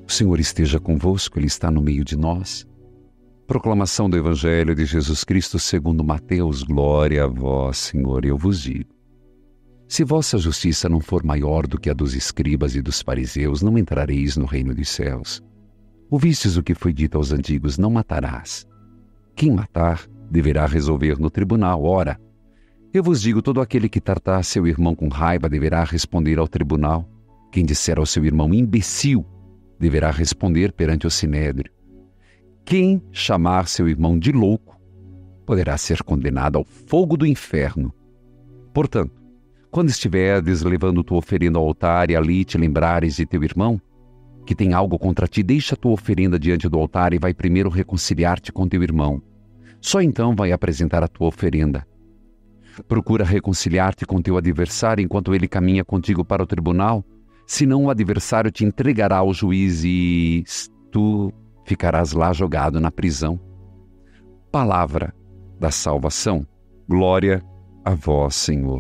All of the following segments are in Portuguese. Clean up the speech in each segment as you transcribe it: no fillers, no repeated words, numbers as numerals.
O Senhor esteja convosco, Ele está no meio de nós. Proclamação do Evangelho de Jesus Cristo segundo Mateus. Glória a vós, Senhor. Eu vos digo: se vossa justiça não for maior do que a dos escribas e dos fariseus, não entrareis no reino dos céus. Ouvistes o que foi dito aos antigos: não matarás. Quem matar, deverá resolver no tribunal. Ora, eu vos digo, todo aquele que tratar seu irmão com raiva deverá responder ao tribunal. Quem disser ao seu irmão imbecil, deverá responder perante o sinédrio. Quem chamar seu irmão de louco, poderá ser condenado ao fogo do inferno. Portanto, quando estiveres levando tua oferenda ao altar e ali te lembrares de teu irmão, que tem algo contra ti, deixa tua oferenda diante do altar e vai primeiro reconciliar-te com teu irmão. Só então vai apresentar a tua oferenda. Procura reconciliar-te com teu adversário enquanto ele caminha contigo para o tribunal, senão o adversário te entregará ao juiz e tu ficarás lá jogado na prisão. Palavra da salvação. Glória a vós, Senhor.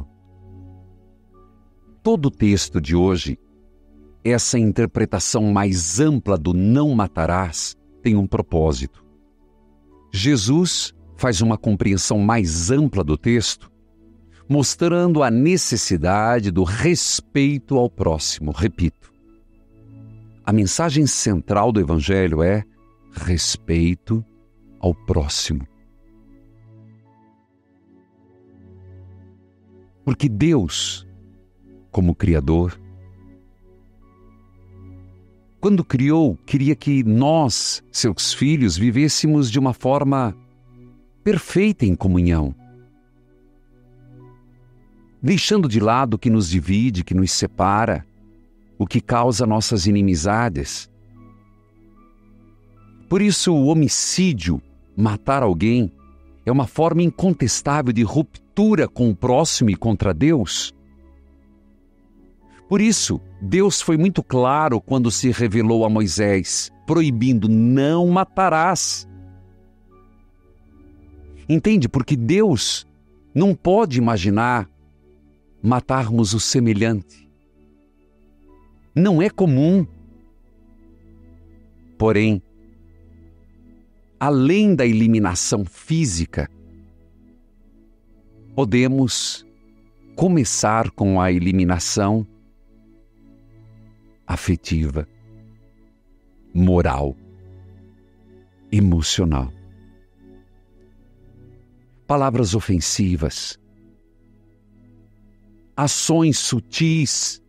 Todo o texto de hoje, essa interpretação mais ampla do não matarás, tem um propósito. Jesus faz uma compreensão mais ampla do texto, mostrando a necessidade do respeito ao próximo. Repito, a mensagem central do Evangelho é respeito ao próximo. Porque Deus, como Criador, quando criou, queria que nós, seus filhos, vivêssemos de uma forma perfeita em comunhão, deixando de lado o que nos divide, que nos separa, o que causa nossas inimizades. Por isso, o homicídio, matar alguém, é uma forma incontestável de ruptura com o próximo e contra Deus. Por isso, Deus foi muito claro quando se revelou a Moisés, proibindo: não matarás. Entende? Porque Deus não pode imaginar matarmos o semelhante. Não é comum. Porém, além da eliminação física, podemos começar com a eliminação afetiva, moral, emocional. Palavras ofensivas, ações sutis,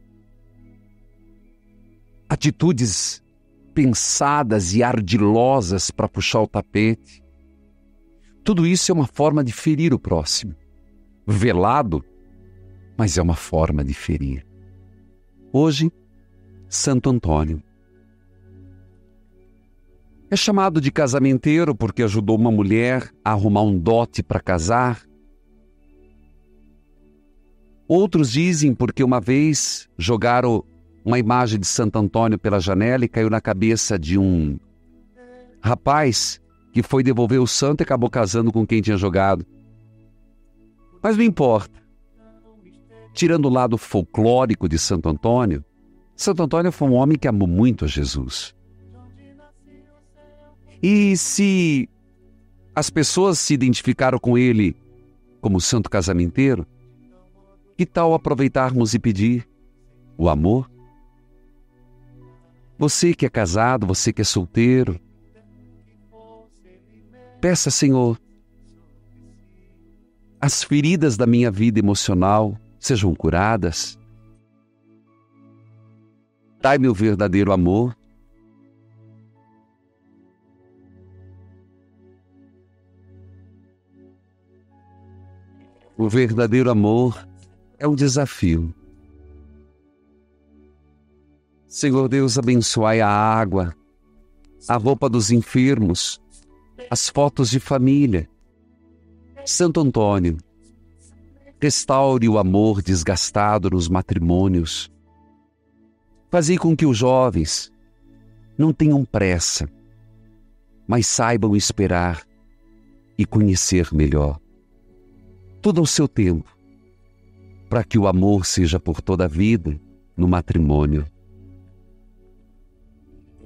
atitudes pensadas e ardilosas para puxar o tapete. Tudo isso é uma forma de ferir o próximo. Velado, mas é uma forma de ferir. Hoje, Santo Antônio é chamado de casamenteiro porque ajudou uma mulher a arrumar um dote para casar. Outros dizem porque uma vez jogaram uma imagem de Santo Antônio pela janela e caiu na cabeça de um rapaz que foi devolver o santo e acabou casando com quem tinha jogado. Mas não importa. Tirando o lado folclórico de Santo Antônio foi um homem que amou muito a Jesus. E se as pessoas se identificaram com ele como santo casamenteiro, que tal aproveitarmos e pedir o amor? Você que é casado, você que é solteiro, peça: Senhor, as feridas da minha vida emocional sejam curadas. Dai-me o verdadeiro amor. O verdadeiro amor é um desafio. Senhor Deus, abençoai a água, a roupa dos enfermos, as fotos de família. Santo Antônio, restaure o amor desgastado nos matrimônios. Fazei com que os jovens não tenham pressa, mas saibam esperar e conhecer melhor. Tudo ao seu tempo, para que o amor seja por toda a vida no matrimônio.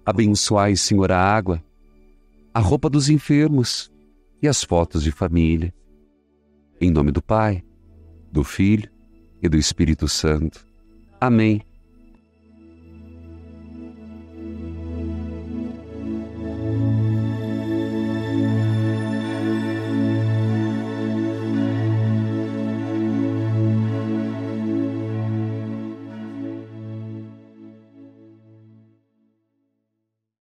Abençoai, Senhor, a água, a roupa dos enfermos e as fotos de família. Em nome do Pai, do Filho e do Espírito Santo. Amém.